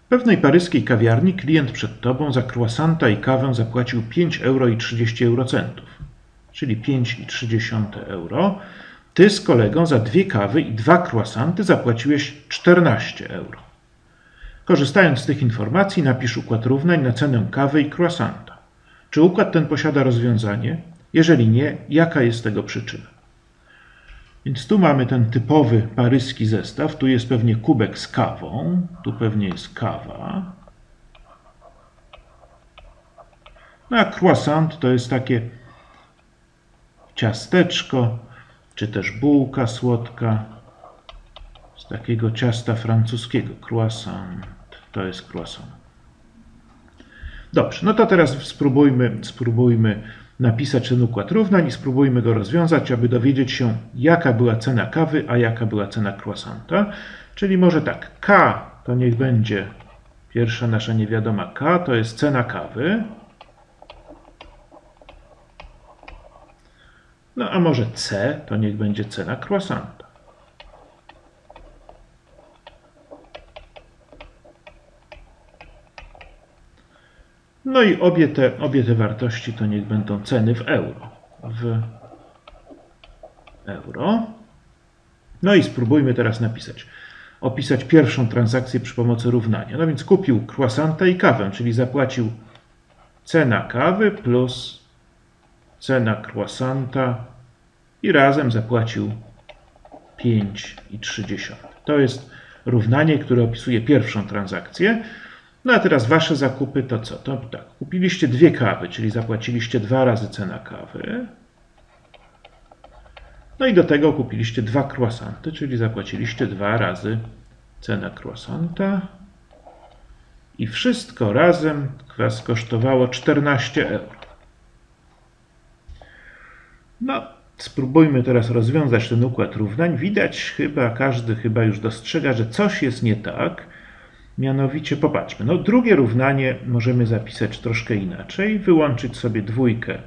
W pewnej paryskiej kawiarni klient przed tobą za croissanta i kawę zapłacił 5,30 €, czyli 5,3 €. Ty z kolegą za 2 kawy i 2 croissanty zapłaciłeś 14 €. Korzystając z tych informacji napisz układ równań na cenę kawy i croissanta. Czy układ ten posiada rozwiązanie? Jeżeli nie, jaka jest tego przyczyna? Więc tu mamy ten typowy paryski zestaw. Tu jest pewnie kubek z kawą. Tu pewnie jest kawa. No a croissant to jest takie ciasteczko, czy też bułka słodka z takiego ciasta francuskiego. Croissant. To jest croissant. Dobrze, no to teraz spróbujmy napisać ten układ równań i spróbujmy go rozwiązać, aby dowiedzieć się, jaka była cena kawy, a jaka była cena croissanta. Czyli może tak, K to niech będzie pierwsza nasza niewiadoma K, to jest cena kawy. No a może C to niech będzie cena croissanta. No i obie te wartości to niech będą ceny w euro. No i spróbujmy teraz opisać pierwszą transakcję przy pomocy równania. No więc kupił croissanta i kawę, czyli zapłacił cena kawy plus cena croissanta i razem zapłacił 5,3. To jest równanie, które opisuje pierwszą transakcję. No a teraz wasze zakupy to co? To tak, kupiliście 2 kawy, czyli zapłaciliście 2 razy cena kawy. No i do tego kupiliście 2 croissanty, czyli zapłaciliście 2 razy cena croissanta. I wszystko razem was kosztowało 14 €. No, spróbujmy teraz rozwiązać ten układ równań. Widać każdy chyba już dostrzega, że coś jest nie tak. Mianowicie popatrzmy, no drugie równanie możemy zapisać troszkę inaczej, wyłączyć sobie dwójkę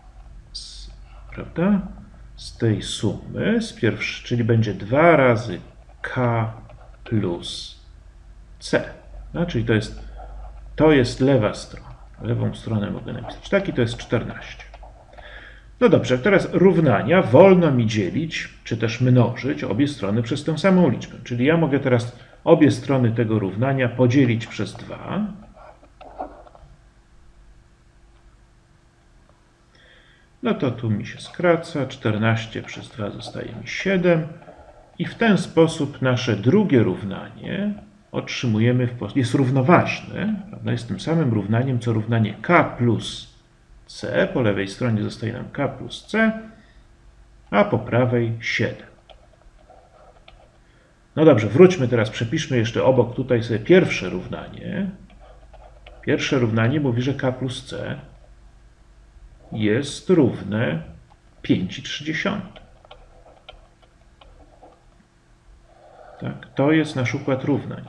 z tej sumy, czyli będzie 2 razy K plus C. No, czyli to jest lewa strona. Lewą stronę mogę napisać. Taki to jest 14. No dobrze, teraz równania wolno mi dzielić, czy też mnożyć obie strony przez tę samą liczbę. Czyli ja mogę teraz obie strony tego równania podzielić przez 2. No to tu mi się skraca. 14 przez 2 zostaje mi 7. I w ten sposób nasze drugie równanie otrzymujemy jest równoważne. Prawda? Jest tym samym równaniem, co równanie K plus C. Po lewej stronie zostaje nam K plus C, a po prawej 7. No dobrze, wróćmy teraz, przepiszmy jeszcze obok tutaj sobie pierwsze równanie. Pierwsze równanie mówi, że K plus C jest równe 5,3. Tak, to jest nasz układ równań.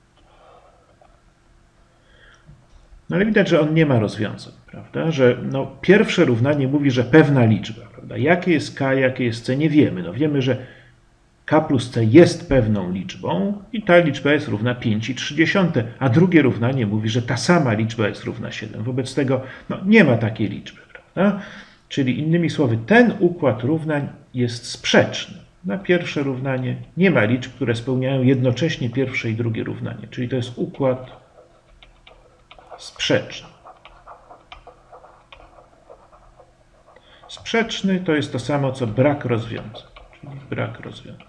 No ale widać, że on nie ma rozwiązań, prawda? Że pierwsze równanie mówi, że pewna liczba, prawda? Jakie jest K, jakie jest C, nie wiemy. No wiemy, że K plus C jest pewną liczbą i ta liczba jest równa 5,3, a drugie równanie mówi, że ta sama liczba jest równa 7. Wobec tego nie ma takiej liczby, prawda? Czyli innymi słowy, ten układ równań jest sprzeczny. Na pierwsze równanie nie ma liczb, które spełniają jednocześnie pierwsze i drugie równanie, czyli to jest układ sprzeczny. Sprzeczny to jest to samo, co brak rozwiązań, czyli brak rozwiązań.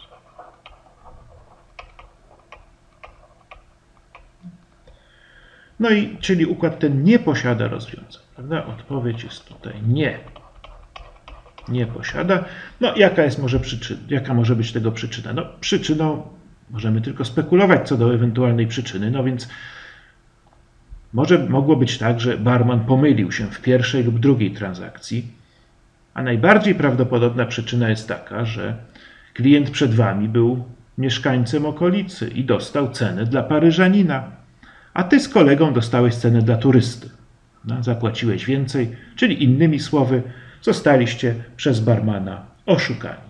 No i czyli układ ten nie posiada rozwiązań, prawda? Odpowiedź jest tutaj nie. Nie posiada. No jaka może być tego przyczyna? No przyczyną możemy tylko spekulować co do ewentualnej przyczyny, no więc mogło być tak, że barman pomylił się w pierwszej lub drugiej transakcji, a najbardziej prawdopodobna przyczyna jest taka, że klient przed wami był mieszkańcem okolicy i dostał cenę dla Paryżanina, a ty z kolegą dostałeś cenę dla turysty. No, zapłaciłeś więcej, czyli innymi słowy zostaliście przez barmana oszukani.